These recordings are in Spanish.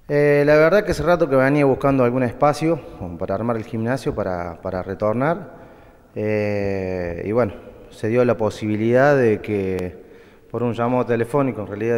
La verdad que hace rato que venía buscando algún espacio como para armar el gimnasio para retornar. Y bueno, se dio la posibilidad de que, por un llamado telefónico, en realidad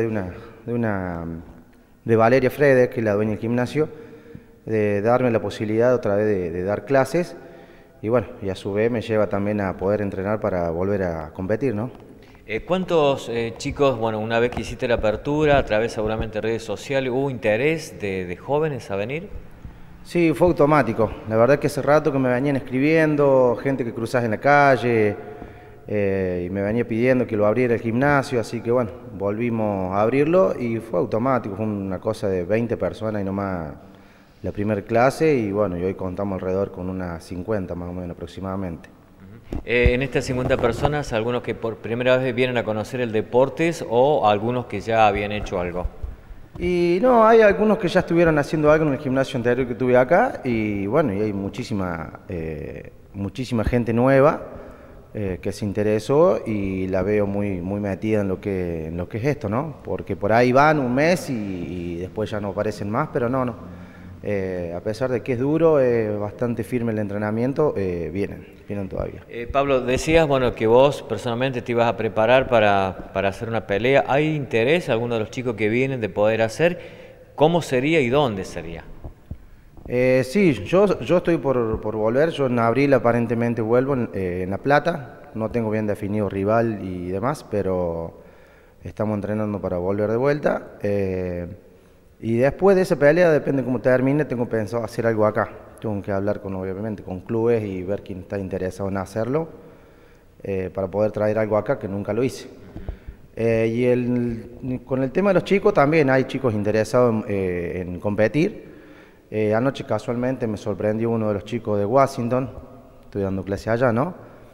de Valeria Fredes, que es la dueña del gimnasio, de darme la posibilidad otra vez de dar clases. Y bueno, y a su vez me lleva también a poder entrenar para volver a competir, ¿no? ¿Cuántos chicos, bueno, una vez que hiciste la apertura, a través seguramente de redes sociales, hubo interés de jóvenes a venir? Sí, fue automático. La verdad que hace rato que me venían escribiendo, gente que cruzás en la calle, y me venía pidiendo que lo abriera el gimnasio, así que bueno, volvimos a abrirlo y fue automático, fue una cosa de 20 personas y nomás la primera clase y bueno, y hoy contamos alrededor con unas 50 más o menos aproximadamente. En estas 50 personas, algunos que por primera vez vienen a conocer el deportes o algunos que ya habían hecho algo. Y no, hay algunos que ya estuvieron haciendo algo en el gimnasio anterior que tuve acá y bueno, y hay muchísima gente nueva que se interesó y la veo muy metida en lo que es esto, ¿no? Porque por ahí van un mes y después ya no aparecen más, pero no. A pesar de que es duro, bastante firme el entrenamiento, vienen todavía. Pablo, decías, bueno, que vos personalmente te ibas a preparar para hacer una pelea. ¿Hay interés, alguno de los chicos que vienen, de poder hacer? ¿Cómo sería y dónde sería? Sí, yo estoy por volver. Yo en abril aparentemente vuelvo en La Plata. No tengo bien definido rival y demás, pero estamos entrenando para volver de vuelta. Y después de esa pelea, depende cómo termine, tengo pensado hacer algo acá. Tengo que hablar obviamente con clubes y ver quién está interesado en hacerlo, para poder traer algo acá que nunca lo hice. Con el tema de los chicos, también hay chicos interesados en competir. Anoche casualmente me sorprendió uno de los chicos de Washington, estoy dando clase allá, ¿no?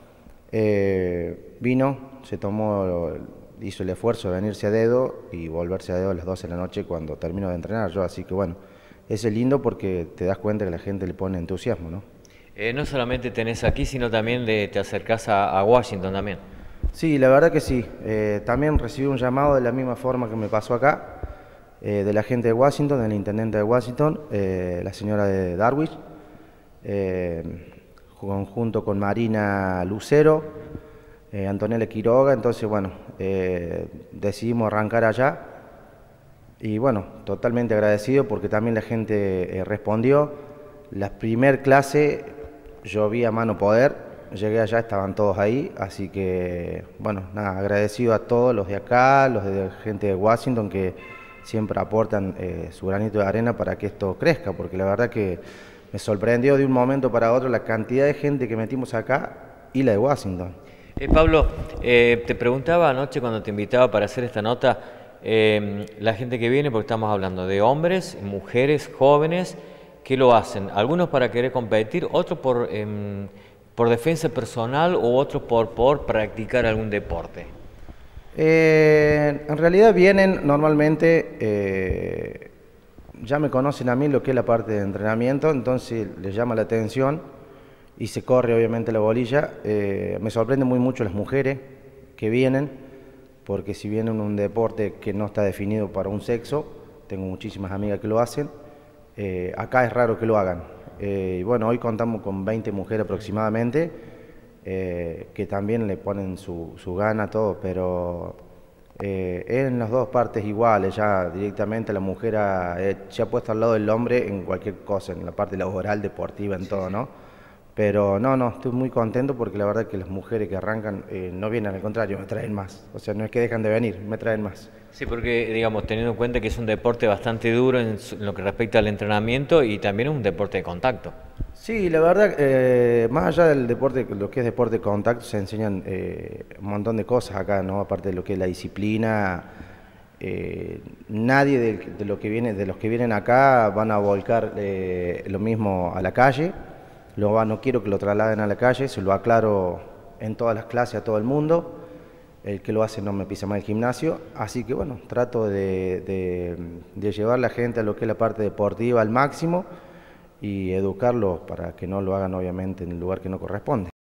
Vino, hizo el esfuerzo de venirse a dedo y volverse a dedo a las 12 de la noche cuando termino de entrenar yo, así que bueno, eso es lindo porque te das cuenta que la gente le pone entusiasmo, ¿no? No solamente tenés aquí, sino también te acercás a Washington también. Sí, la verdad que sí. También recibí un llamado de la misma forma que me pasó acá, de la gente de Washington, del intendente de Washington, la señora de Darwich, junto con Marina Lucero, Antonella Quiroga. Entonces bueno, decidimos arrancar allá y bueno, totalmente agradecido porque también la gente respondió. La primer clase yo vi a mano poder, llegué allá, estaban todos ahí, así que bueno, nada, agradecido a todos los de acá, los de gente de Washington que siempre aportan su granito de arena para que esto crezca, porque la verdad que me sorprendió de un momento para otro la cantidad de gente que metimos acá y la de Washington. Pablo, te preguntaba anoche cuando te invitaba para hacer esta nota, la gente que viene, porque estamos hablando de hombres, mujeres, jóvenes, que lo hacen, algunos para querer competir, otros por defensa personal o otros por practicar algún deporte. En realidad vienen normalmente, ya me conocen a mí lo que es la parte de entrenamiento, entonces les llama la atención y se corre obviamente la bolilla. Me sorprende muy mucho las mujeres que vienen, porque si bien en un deporte que no está definido para un sexo, tengo muchísimas amigas que lo hacen, acá es raro que lo hagan. Y bueno, hoy contamos con 20 mujeres aproximadamente, que también le ponen su gana a todo, pero en las dos partes iguales. Ya directamente la mujer se ha puesto al lado del hombre en cualquier cosa, en la parte laboral, deportiva, en todo, ¿no? Pero no, estoy muy contento porque la verdad que las mujeres que arrancan no vienen, al contrario, me traen más. O sea, no es que dejan de venir, me traen más. Sí, porque, digamos, teniendo en cuenta que es un deporte bastante duro en lo que respecta al entrenamiento y también es un deporte de contacto. Sí, la verdad, más allá del deporte, lo que es deporte de contacto, se enseñan un montón de cosas acá, ¿no? Aparte de lo que es la disciplina, nadie de los que vienen acá van a volcar lo mismo a la calle. No quiero que lo trasladen a la calle, se lo aclaro en todas las clases a todo el mundo. El que lo hace no me pisa más el gimnasio, así que bueno, trato de llevar a la gente a lo que es la parte deportiva al máximo y educarlos para que no lo hagan obviamente en el lugar que no corresponde.